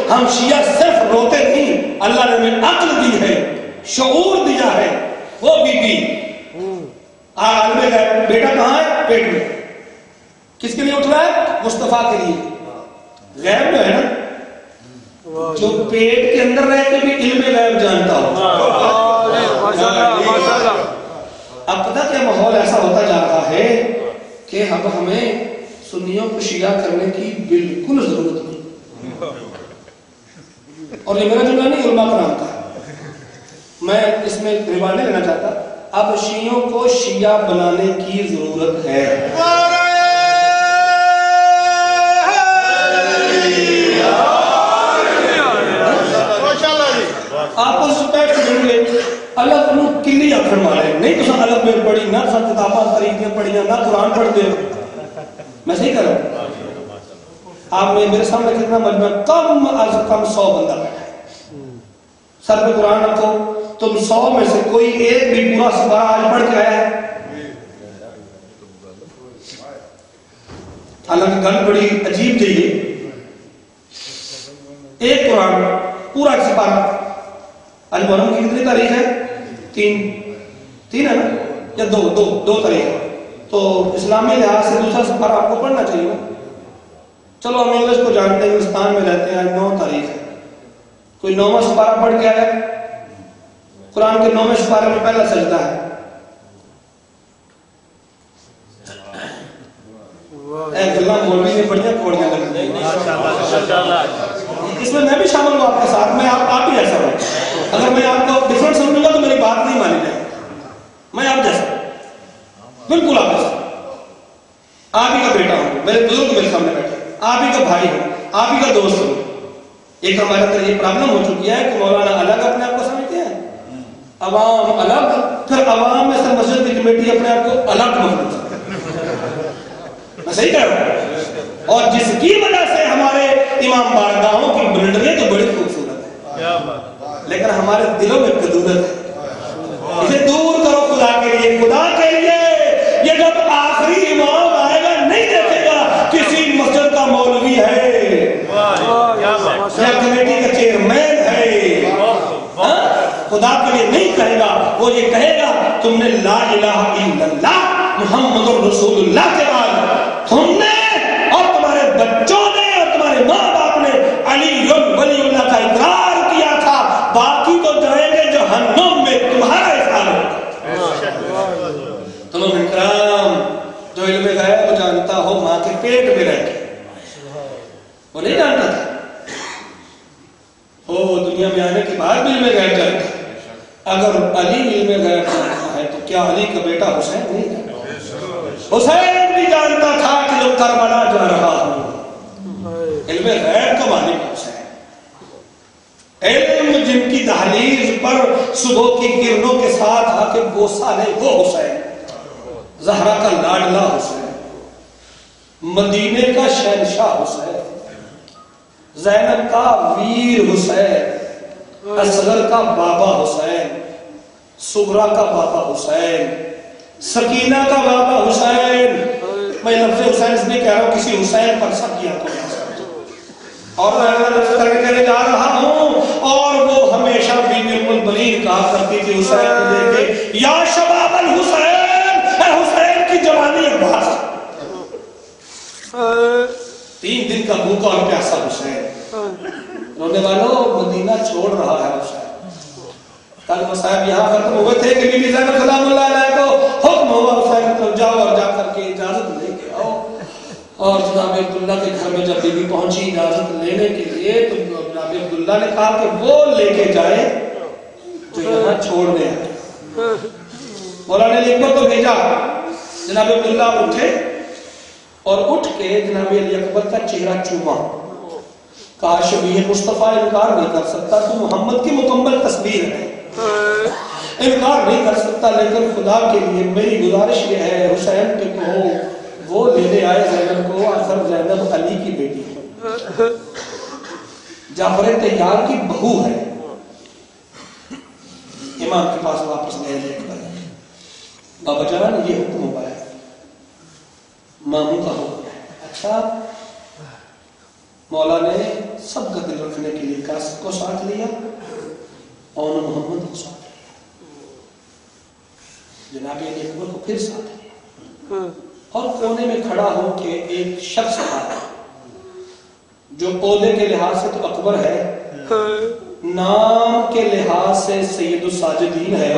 ہم شیعہ صرف روتے نہیں، اللہ نے ہمیں عقل دی ہے، شعور دیا ہے. وہ بی بی عالم غیب، بیٹا کہاں ہے؟ پیٹ میں. کس کے لیے اٹھ رہا ہے؟ مصطفیٰ کے لیے. غیب جو ہے نا، جو پیٹ کے اندر رہ کے بھی علم غیب جانتا ہو. اب پتہ کیا ماحول ایسا ہوتا جا رہا ہے کہ اب ہمیں سنیوں کو شیعہ کرنے کی بالکل ضرورت نہیں. اور یہ میرا جملہ نہیں، علماء کرام کا ہے، میں اس میں روایت نہیں لینا چاہتا. اب شیعوں کو شیعہ بنانے کی ضرورت ہے. آپس بیٹھ کے جڑ گئے، الگ نو کلی آخر مارے نہیں تو الگ میں پڑھی نہ کتاباں خریدیاں پڑھیاں نہ قرآن پڑھتے. میں صحیح کر رہا ہوں؟ آپ نے میرے سامنے کتنا مجمع کم از کم 100 بندہ بیٹھا ہے. سر پہ قرآن رکھو، تم 100 میں سے کوئی ایک بھی پورا سپارہ آج پڑھ کے آیا ہے؟ حالانکہ گل بڑی عجیب چاہیے. ایک قرآن پورا ایک سپارہ. المحرم کی کتنی تاریخ ہے؟ 3 ہے نا، یا 2 تاریخ ہے. تو اسلامی لحاظ سے دوسرا سپارہ آپ کو پڑھنا چاہیے نا. چلو ہم انگلش کو جانتے ہیں، ہندوستان میں رہتے ہیں، آج 9 تاریخ ہے. کوئی 9واں سپارہ پڑھ کے آیا؟ قرآن کے 9ویں سپارے میں پہلا سجدہ ہے. گلا مولوی نے بڑھیا کوڑیاں لگی. اس میں بھی شامل ہوں آپ کے ساتھ. میں آپ ہی ایسا ہوں. اگر میں آپ کو ڈفرنٹ سمجھوں گا تو میری بات نہیں مانی جائے. میں آپ جیسا بالکل آپ جیسا. آپ ہی کا بیٹا ہوں، میرے بزرگ میرے سامنے بیٹھے، آپ ہی کا بھائی ہوں، آپ ہی کا دوست ہوں. ایک ہمارے اندر یہ پرابلم ہو چکی ہے کہ مولانا الگ اپنے آپ کو سمجھتے ہیں، عوام الگ، پھر عوام میں سے مسجد کی کمیٹی اپنے آپ کو الگ مخلوق. میں صحیح کہہ رہا ہوں؟ اور جس کی وجہ سے ہمارے امام بارگاہوں کی بلڈریں تو بڑی خوبصورت ہیں، لیکن ہمارے دلوں میں کدورت ہے. اسے دور کرو خدا کے لیے، خدا کے لیے. یہ جب آخری امام آئے گا نہیں دیکھے گا کسی مسجد کا مولوی ہے یا کمیٹی کا چیئرمین ہے، خدا کے لیے نہیں کہے گا. وہ یہ کہے گا تم نے لا الہ الا اللہ محمد رسول اللہ کے بعد تم نے اور تمہارے بچوں نے اور تمہارے ماں باپ نے علی ولی اللہ کا اقرار کیا تھا، باقی تو جائیں گے جہنم میں تمہارا اقرار ہوگا. تمام اکرام جو علم غیب کو جانتا ہو ماں کے پیٹ میں رہ کے، وہ نہیں جانتا تھا. وہ دنیا میں آنے کے بعد بھی علم غیب جانتا. اگر علی علم غیب جانتا ہے تو کیا علی کا بیٹا حسین نہیں جانتا؟ حسین بھی جانتا تھا کہ جو کربلا جا رہا ہوں. علم غیب کا مالک حسین. علم جن کی دہلیز پر صبح کی کرنوں کے ساتھ آ کے بوسہ لے وہ حسین. زہرا کا لاڈلا حسین، مدینے کا شہنشاہ حسین، زینب کا ویر حسین، اصغر کا بابا حسین، صغرا کا بابا حسین، سکینہ کا بابا حسین. میں لفظ حسین اس لیے کہہ رہا ہوں کسی حسین پر سب کیا تو اور میں لفظ کر کے کہنے جا رہا ہوں. اور وہ ہمیشہ بیوی ام البنین کہا کرتی تھی حسین کو دیکھ کے، یا شباب الحسین، اے حسین کی جوانی عباس. 3 دن کا بھوکا اور پیاسا حسین. رونے والوں مدینہ چھوڑ رہا ہے حسین. کل مصائب یہاں ختم ہوئے تھے کہ بی بی زینب سلام اللہ علیہ کو حکم ہوا حسین تو جاؤ اور جا کر کے اجازت لے کے آؤ. اور جناب عبداللہ کے گھر میں جب بی بی پہنچی اجازت لینے کے لیے تو جناب عبداللہ نے کہا کہ وہ لے کے جائے جو یہاں چھوڑنے آئے. مولانا علی اکبر کو بھیجا. جناب عبداللہ اٹھے اور اٹھ کے جناب علی اکبر کا چہرہ چوما. کہا شبیہ مصطفیٰ انکار نہیں کر سکتا، تو محمد کی مکمل تصویر ہے، انکار نہیں کر سکتا، لیکن خدا کے لیے میری گزارش یہ ہے حسین کے کہو وہ لینے آئے زینب کو. آخر زینب علی کی بیٹی ہے، جعفر طیار کی بہو ہے. امام کے پاس واپس لے کر بابا جان یہ حکم ہوا ہے، ماموں کا حکم ہے. اچھا. مولا نے سب کا دل رکھنے کے لیے قاسم کو ساتھ لیا اور محمد کو ساتھ لیا، جناب علی اکبر کو پھر ساتھ لیا، اور کونے میں کھڑا ہو کے ایک شخص تھا جو عہدے کے لحاظ سے تو اکبر ہے، نام کے لحاظ سے سید الساجدین ہے،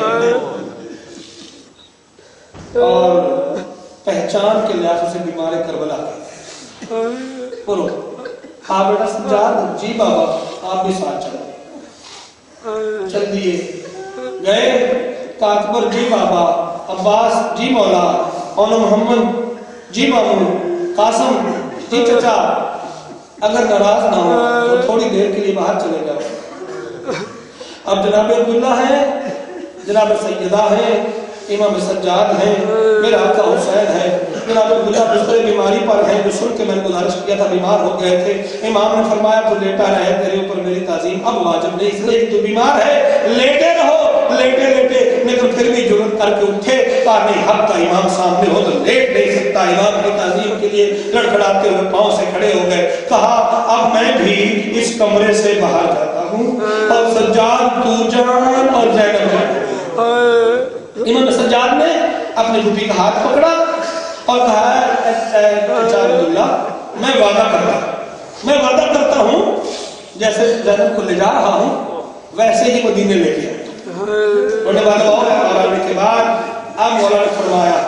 اور پہچان کے لحاظ سے بیمار کربلا ہے۔ بولو ہاں بیٹا سجاد، جی بابا آپ بھی ساتھ چلو، چل دیے گئے کہ اکبر جی بابا، عباس جی مولا، اور محمد جی ماموں، قاسم جی چچا، اگر ناراض نہ ہو تو تھوڑی دیر کے لیے باہر چلے جاؤ۔ اب جناب عبداللہ ہیں، جناب سیدہ ہیں، امام سجاد ہیں، میرا آقا حسین ہے، جناب عبداللہ بستر بیماری پر ہیں، جو سن کے میں نے گزارش کیا تھا بیمار ہو گئے تھے، امام نے فرمایا تو لیٹا رہے، تیرے اوپر میری تعظیم اب واجب نہیں، اس لیے کہ تو بیمار ہے، لیٹے رہو، لیٹے لیٹے، لیکن پھر بھی جرأت کر کے اٹھے، کہا نہیں حق کا امام سامنے ہو تو لیٹ نہیں سکتا، امام کی تعظیم کے لیے لڑکھڑاتے ہوئے پاؤں سے کھڑے ہو گئے، کہا اب میں بھی اس کمرے سے باہر جاتا ہوں، اور سجاد تو جان اور زینب جان۔ امام سجاد نے اپنے پھوپھی کا ہاتھ پکڑا اور کہا چچا عبداللہ میں وعدہ کرتا ہوں جیسے زینب کو لے جا رہا ہوں ویسے ہی مدینے لے کے آنے والا اور آنے کے بعد اب مولا نے فرمایا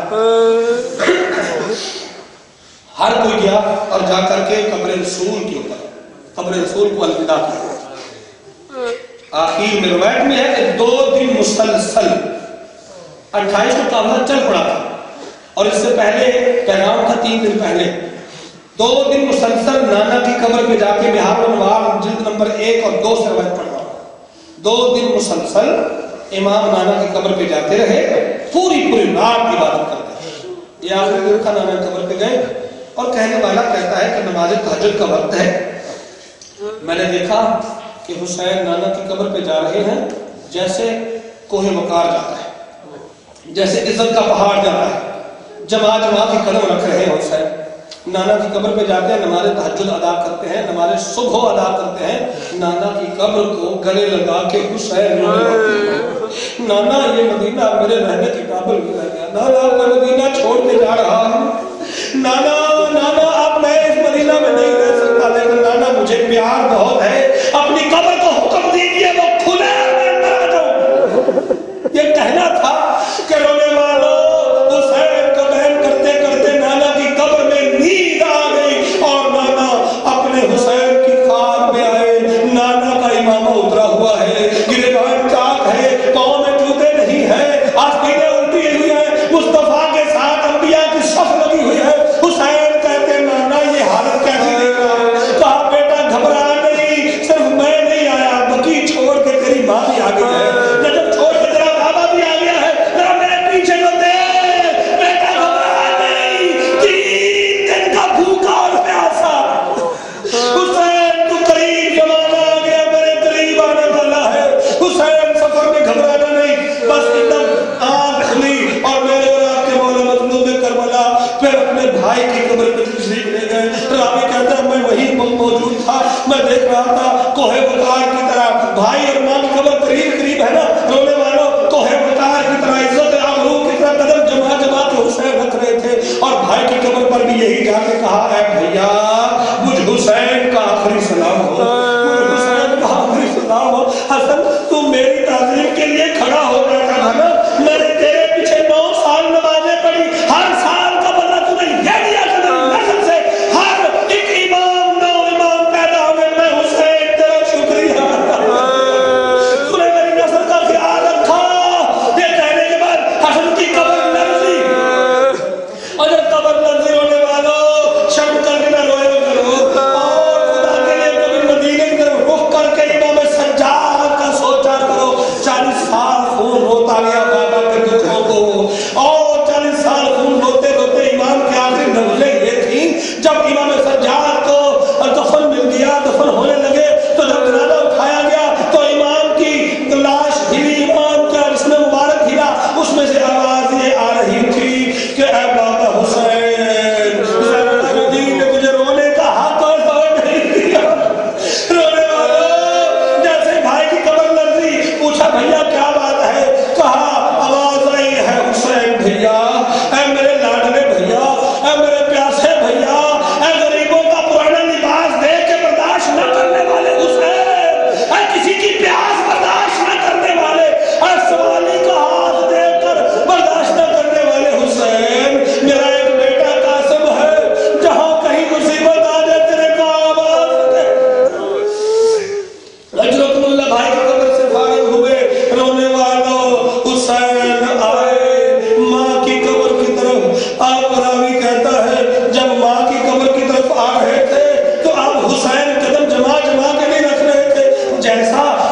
ہر کوئی گیا اور جا کر کے قبر رسول کے اوپر قبر رسول کو الوداع کیا۔ آخر میں روایت میں ہے کہ 2 دن مسلسل 28 کو قافلہ چل پڑا تھا، اور اس سے پہلے پیغام تھا 3 دن پہلے، 2 دن مسلسل نانا کی قبر پہ جا کے بہار الانوار جلد نمبر 1 اور 2 سے روایت پڑھا، 2 دن مسلسل امام نانا کی قبر پہ جاتے رہے، پوری رات عبادت کرتے ہیں۔ یہ آخری دن کا نانا کی قبر پہ گئے اور کہنے والا کہتا ہے کہ نماز تہجد کا وقت ہے، میں نے دیکھا کہ حسین نانا کی قبر پہ جا رہے ہیں جیسے کوہ وقار جاتا ہے، جیسے عزت کا پہاڑ جاتا ہے، جماع کے قدم رکھ رہے ہیں حسین، نانا کی قبر پہ جاتے ہیں، نماز تہجد ادا کرتے ہیں، نماز صبح ادا کرتے ہیں، نانا کی قبر کو گلے لگا کے حسین نانا یہ مدینہ میرے رہنے کے قابل بھی رہ گیا، نانا میں مدینہ چھوڑ کے جا رہا ہوں، نانا اب میں اس مدینہ میں نہیں رہ سکتا، لیکن نانا مجھے پیار بہت ہے، اپنی قبر کو حکم دیجیے وہ کھلے میں اندر آ جاؤں۔ یہ کہنا تھا کہ رونے والوں حسین کا بہن کرتے کرتے نانا کی قبر میں نیند آ گئی اور نانا اپنے حسین کی خواب میں آئے، نانا کا امامہ اترا ہوا ہے، گریبان چاک ہے، پاؤں میں جوتے نہیں ہیں، آستینیں الٹی ہوئی ہیں، مصطفیٰ کے ساتھ انبیاء کی صف لگی ہوئی ہے، حسین کہتے نانا یہ حالت کیسی دیکھ رہا ہے؟ کہا بیٹا گھبرا نہیں، صرف میں نہیں آیا، بقی چھوڑ کے تیری ماں بھی آ گئی ہے، نجب چھوڑ کے تیرا بابا بھی آ گیا ہے، ذرا میرے پیچھے تو دیکھ، بیٹا گھبرا نہیں، 3 دن کا بھوکا اور پیاسا، حسین تو قریب زمانہ آ گیا، میرے قریب آنے والا ہے، حسین سفر میں گھبرانا نہیں، بس ایک دم آنکھ کھلی اور میرے اور آپ کے مولا مطلوب کربلا پھر اپنے بھائی کی قبر پہ تشریف لے گئے۔ راوی کہتا ہے میں وہیں موجود تھا، میں دیکھ رہا تھا کوہ وقار کی طرح، بھائی اور ماں کی قبر قریب ہے نا، رونے والوں کوہ وقار کی طرح، عزت آبرو کی طرح قدم جما کے حسین رکھ رہے تھے، اور بھائی کی قبر پر بھی یہی جا کے کہا اے بھیا مجھ حسین کا آخری سلام ہو، مجھ حسین کا آخری سلام ہو، حسن تو میری تعظیم کے لیے کھڑا ہو گیا تھا نا، میں نے تیرے پیچھے 9 سال نمازیں پڑھی، ہر سال کا بدلہ تو نے یہ دیا کہ میری نسل سے ہر ایک امام 9 امام پیدا ہوئے، میں حسین تیرا شکریہ، تو نے میری نسل کا خیال رکھا۔ یہ کہنے کے بعد حسن کی قبر لرزی، اور جب قبر لرزی ہونے والوں شرم کر کے نہ روئے کرو، اور خدا کے لیے کبھی مدینے کی طرف رخ کر کے امام سجاد کا سوچا کرو، 40 سال خون روتا گیا بابا کے دکھوں کو، اور 40 سال خون روتے روتے امام کی آخری نظریں یہ تھیں، جب امام سجاد کو دفن مل گیا، دفن ہونے لگے، تو جب جنازہ اٹھایا گیا تو امام کی لاش ہلی، امام کا جسم مبارک ہلا، اس میں سے آواز یہ آ رہی تھی کہ اے بابا حسین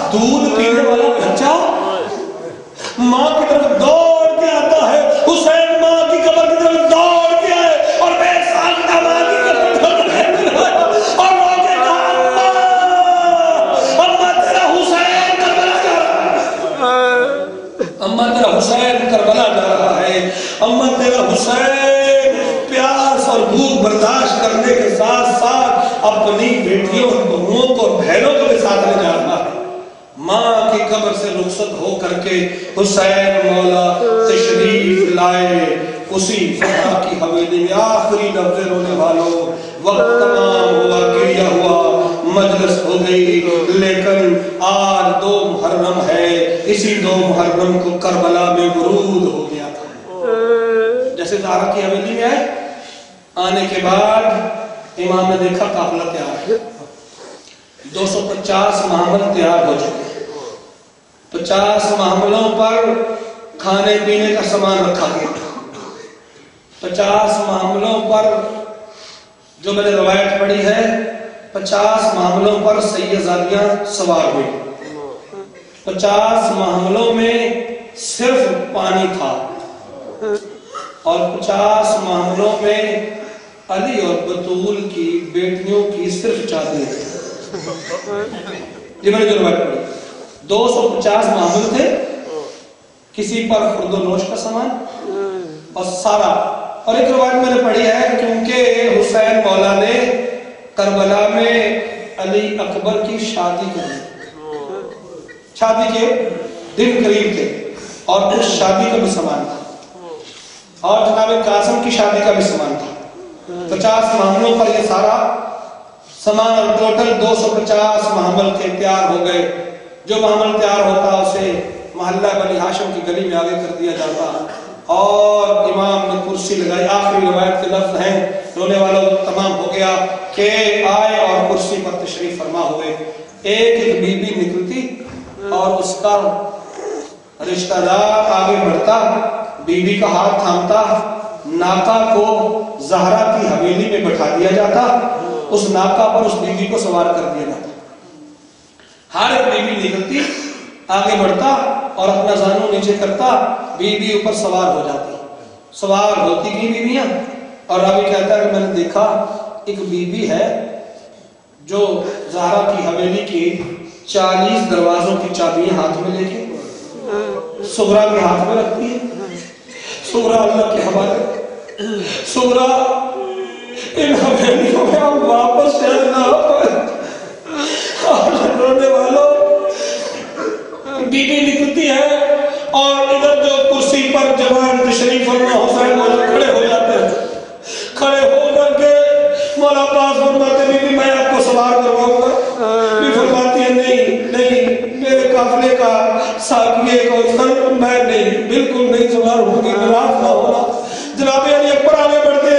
دودھ پینے والا بچہ ماں کی طرف دوڑ کے آتا ہے، حسین ماں کی قبر کی طرف دوڑ کے آئے اور بے ساختہ ماں کی قبر اور رو کے کہا اماں تیرا حسین کربلا جا رہا ہے، اماں تیرا حسین کربلا جا رہا ہے، اماں تیرا حسین پیاس اور بھوک برداشت کرنے کے ساتھ ساتھ اپنی بیٹیوں اور بہوؤں کو بہنوں کو بھی ساتھ لے جا رہا ہے۔ ماں کی قبر سے رخصت ہو کر کے حسین مولا تشریف لائے اسی فتح کی حویلی میں۔ آخری لفظ رونے والوں، وقت تمام ہوا، گریہ ہوا، مجلس ہو گئی، لیکن آج 2 محرم ہے، اسی 2 محرم کو کربلا میں ورود ہو گیا تھا۔ جیسے زہرا کی حویلی میں آئے، آنے کے بعد امام نے دیکھا قافلہ تیار ہے، 250 محمل تیار ہو چکے، 50 محملوں پر کھانے پینے کا سامان رکھا گیا، 50 محملوں پر جو میں نے روایت پڑھی ہے 50 محملوں پر سیدزادیاں سوار ہوئی، 50 محملوں میں صرف پانی تھا اور 50 محملوں میں علی اور بطول کی بیٹیوں کی صرف چادریں تھیں۔ یہ میں نے جو روایت پڑھی 250 محمل تھے، کسی پر خرد و نوش کا سامان اور سارا، اور ایک روایت میں نے پڑھی ہے کیونکہ حسین مولا نے کربلا میں علی اکبر کی شادی کی، شادی کے دن قریب تھے اور اس شادی کا بھی سامان تھا اور جناب قاسم کی شادی کا بھی سامان تھا۔ 50 محملوں پر یہ سارا سامان اور ٹوٹل 250 محمل کے تیار ہو گئے۔ جو محمل تیار ہوتا اسے محلہ بنی ہاشم کی گلی میں آگے کر دیا جاتا اور امام نے کرسی لگائی۔ آخری روایت کے لفظ ہیں، رونے والوں تمام ہو گیا کہ آئے اور کرسی پر تشریف فرما ہوئے۔ ایک بی بی نکلتی اور اس کا رشتہ دار آگے بڑھتا، بی بی کا ہاتھ تھامتا، ناکا کو زہرا کی حویلی میں بٹھا دیا جاتا، اس ناکا پر اس بی بی کو سوار کر دیا جاتا۔ ہر ایک بی بی نکلتی، آگے بڑھتا اور اپنا زانو نیچے کرتا، بی بی اوپر سوار ہو جاتی، سوار ہوتی کی بیویاں۔ اور راوی کہتا ہے کہ میں نے دیکھا ایک بی بی ہے جو زہرا کی حویلی کی 40 دروازوں کی چابیاں ہاتھ میں لے کے صغرا کے ہاتھ میں رکھتی ہے۔ صغرا اللہ کے حوالے، صغرا ان حویلیوں میں ہم واپس شاید نہ ہو پائے۔ اور رونے والوں بی بی نکلتی ہے اور ادھر جو کرسی پر جوان تشریف فرما حسین مولا کھڑے ہو جاتے ہیں، کھڑے ہو کر کے مولا پاس فرماتے بی بی میں آپ کو سوار کرواؤں گا، بی فرماتی ہے نہیں نہیں، میرے قافلے کا ساقیے کو میں نہیں، بالکل نہیں سوار ہوں گی، ناراض نہ ہونا۔ جناب علی اکبر آگے بڑھتے